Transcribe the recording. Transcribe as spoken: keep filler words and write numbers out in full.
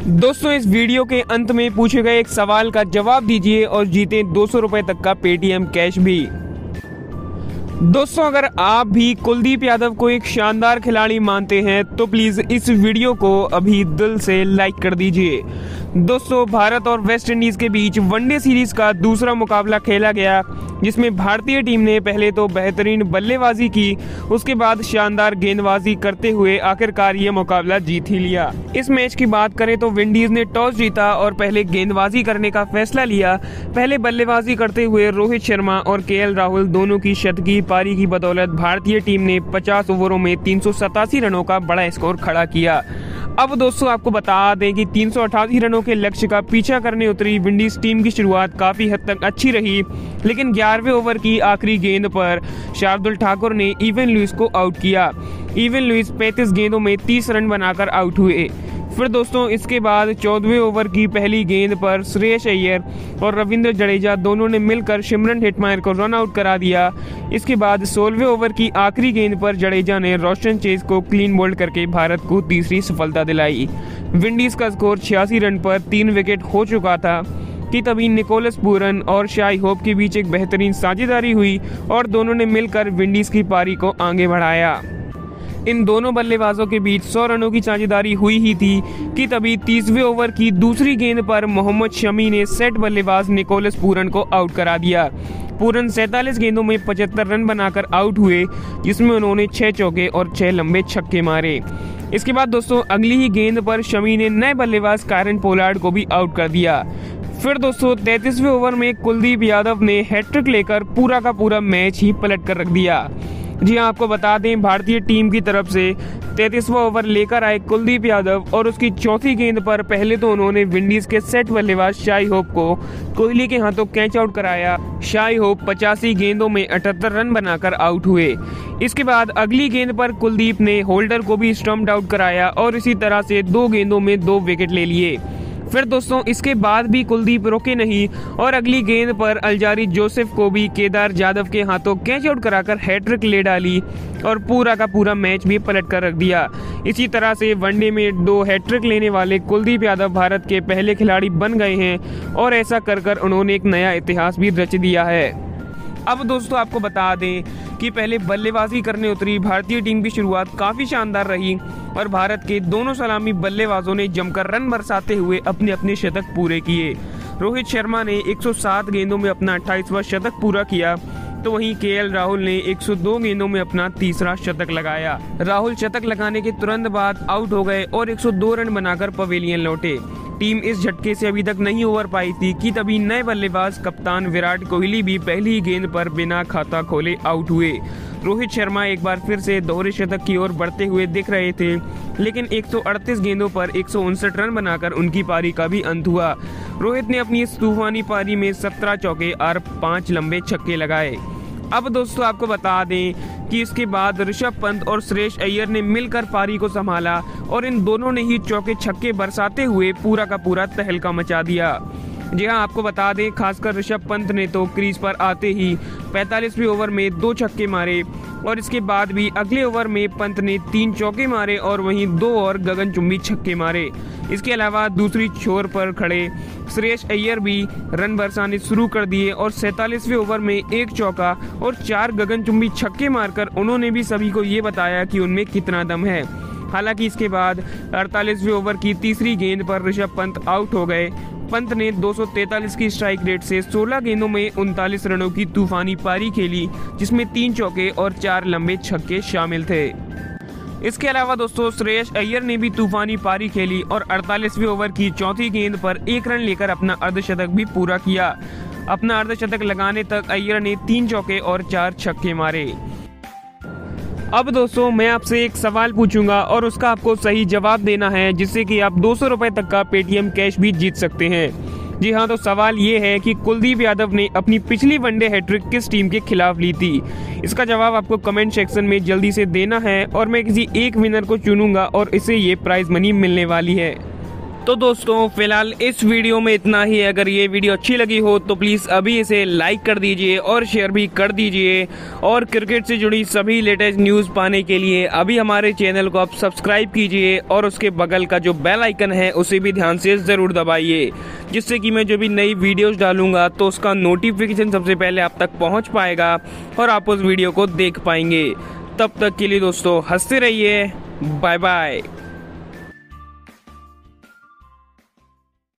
दोस्तों इस वीडियो के अंत में पूछे गए एक सवाल का जवाब दीजिए और जीते दो सौ रुपए तक का पेटीएम कैश भी। दोस्तों अगर आप भी कुलदीप यादव को एक शानदार खिलाड़ी मानते हैं तो प्लीज इस वीडियो को अभी दिल से लाइक कर दीजिए। दोस्तों भारत और वेस्ट इंडीज के बीच वनडे सीरीज का दूसरा मुकाबला खेला गया, जिसमें भारतीय टीम ने पहले तो बेहतरीन बल्लेबाजी की, उसके बाद शानदार गेंदबाजी करते हुए आखिरकार ये मुकाबला जीत ही लिया। इस मैच की बात करें तो विंडीज ने टॉस जीता और पहले गेंदबाजी करने का फैसला लिया। पहले बल्लेबाजी करते हुए रोहित शर्मा और केएल राहुल दोनों की शतकीय पारी की बदौलत भारतीय टीम ने पचास ओवरों में तीन सौ सतासी रनों का बड़ा स्कोर खड़ा किया। अब दोस्तों आपको बता दें कि तीन सौ अठासी रनों के लक्ष्य का पीछा करने उतरी विंडीज टीम की शुरुआत काफी हद तक अच्छी रही, लेकिन ग्यारहवें ओवर की आखिरी गेंद पर शार्दुल ठाकुर ने इवन लुइस को आउट किया। इवन लुइस पैंतीस गेंदों में तीस रन बनाकर आउट हुए। फिर दोस्तों इसके बाद चौदहवें ओवर की पहली गेंद पर श्रेयस अय्यर और रविंद्र जडेजा दोनों ने मिलकर सिमरन हेटमायर को रन आउट करा दिया। इसके बाद सोलहवें ओवर की आखिरी गेंद पर जडेजा ने रोशन चेज को क्लीन बोल्ड करके भारत को तीसरी सफलता दिलाई। विंडीज का स्कोर छियासी रन पर तीन विकेट हो चुका था कि तभी निकोलस पूरन और शाई होप के बीच एक बेहतरीन साझेदारी हुई और दोनों ने मिलकर विंडीज की पारी को आगे बढ़ाया। इन दोनों बल्लेबाजों के बीच सौ रनों की साझेदारी हुई ही थी कि तभी तीसवें ओवर की दूसरी गेंद पर मोहम्मद शमी ने सेट बल्लेबाज निकोलस पूरन को आउट करा दिया। पूरन सैंतालीस गेंदों में पचहत्तर रन बनाकर आउट हुए, जिसमें उन्होंने छह चौके और छह लंबे छक्के मारे। इसके बाद दोस्तों अगली ही गेंद पर शमी ने नए बल्लेबाज कायरन पोलार्ड को भी आउट कर दिया। फिर दोस्तों तैंतीसवें ओवर में कुलदीप यादव ने हैट्रिक लेकर पूरा का पूरा मैच ही पलट कर रख दिया। जी हाँ, आपको बता दें भारतीय टीम की तरफ से तैंतीसवां ओवर लेकर आए कुलदीप यादव और उसकी चौथी गेंद पर पहले तो उन्होंने विंडीज के सेट बल्लेबाज शाई होप को कोहली के हाथों कैच आउट कराया। शाई होप पचासी गेंदों में अठहत्तर रन बनाकर आउट हुए। इसके बाद अगली गेंद पर कुलदीप ने होल्डर को भी स्टंप्ड आउट कराया और इसी तरह से दो गेंदों में दो विकेट ले लिए। फिर दोस्तों इसके बाद भी कुलदीप रुके नहीं और अगली गेंद पर अलजारी जोसेफ को भी केदार जाधव के हाथों कैच आउट कराकर हैट्रिक ले डाली और पूरा का पूरा मैच भी पलट कर रख दिया। इसी तरह से वनडे में दो हैट्रिक लेने वाले कुलदीप यादव भारत के पहले खिलाड़ी बन गए हैं और ऐसा कर कर उन्होंने एक नया इतिहास भी रच दिया है। अब दोस्तों आपको बता दें कि पहले बल्लेबाजी करने उतरी भारतीय टीम की शुरुआत काफी शानदार रही और भारत के दोनों सलामी बल्लेबाजों ने जमकर रन बरसाते हुए अपने अपने शतक पूरे किए। रोहित शर्मा ने एक सौ सात गेंदों में अपना अट्ठाईसवां शतक पूरा किया, तो वहीं केएल राहुल ने एक सौ दो गेंदों में अपना तीसरा शतक लगाया। राहुल शतक लगाने के तुरंत बाद आउट हो गए और एक सौ दो रन बनाकर पवेलियन लौटे। टीम इस झटके से अभी तक नहीं उबर पाई थी कि तभी नए बल्लेबाज कप्तान विराट कोहली भी पहली गेंद पर बिना खाता खोले आउट हुए। रोहित शर्मा एक बार फिर से दोहरे शतक की ओर बढ़ते हुए दिख रहे थे, लेकिन एक सौ अड़तीस गेंदों पर एक सौ उनसठ रन बनाकर उनकी पारी का भी अंत हुआ। रोहित ने अपनी इस तूफानी पारी में सत्रह चौके और पांच लंबे छक्के लगाए। अब दोस्तों आपको बता दें कि इसके बाद ऋषभ पंत और श्रेयस अय्यर ने मिलकर पारी को संभाला और इन दोनों ने ही चौके छक्के बरसाते हुए पूरा का पूरा तहलका मचा दिया। जी हाँ, आपको बता दें खासकर ऋषभ पंत ने तो क्रीज पर आते ही पैंतालीसवें ओवर में दो छक्के मारे और इसके बाद भी अगले ओवर में पंत ने तीन चौके मारे और वहीं दो और गगनचुंबी छक्के मारे। इसके अलावा दूसरी छोर पर खड़े श्रेयस अय्यर भी रन बरसाने शुरू कर दिए और सैंतालीसवें ओवर में एक चौका और चार गगनचुंबी छक्के मारकर उन्होंने भी सभी को ये बताया कि उनमें कितना दम है। हालांकि इसके बाद अड़तालीसवें ओवर की तीसरी गेंद पर ऋषभ पंत आउट हो गए। पंत ने दो सौ तैंतालीस की स्ट्राइक रेट से सोलह गेंदों में उनतालीस रनों की तूफानी पारी खेली, जिसमें तीन चौके और चार लंबे छक्के शामिल थे। इसके अलावा दोस्तों श्रेयस अय्यर ने भी तूफानी पारी खेली और अड़तालीसवें ओवर की चौथी गेंद पर एक रन लेकर अपना अर्धशतक भी पूरा किया। अपना अर्धशतक लगाने तक अय्यर ने तीन चौके और चार छक्के मारे। अब दोस्तों मैं आपसे एक सवाल पूछूंगा और उसका आपको सही जवाब देना है, जिससे कि आप दो सौ रुपए तक का पेटीएम कैश भी जीत सकते हैं। जी हाँ, तो सवाल ये है कि कुलदीप यादव ने अपनी पिछली वनडे हैट्रिक किस टीम के खिलाफ ली थी। इसका जवाब आपको कमेंट सेक्शन में जल्दी से देना है और मैं किसी एक विनर को चुनूंगा और इसे ये प्राइज मनी मिलने वाली है। तो दोस्तों फिलहाल इस वीडियो में इतना ही। अगर ये वीडियो अच्छी लगी हो तो प्लीज़ अभी इसे लाइक कर दीजिए और शेयर भी कर दीजिए। और क्रिकेट से जुड़ी सभी लेटेस्ट न्यूज़ पाने के लिए अभी हमारे चैनल को आप सब्सक्राइब कीजिए और उसके बगल का जो बेल आइकन है उसे भी ध्यान से ज़रूर दबाइए, जिससे कि मैं जो भी नई वीडियोज़ डालूंगा तो उसका नोटिफिकेशन सबसे पहले आप तक पहुँच पाएगा और आप उस वीडियो को देख पाएंगे। तब तक के लिए दोस्तों हंसते रहिए। Bye bye.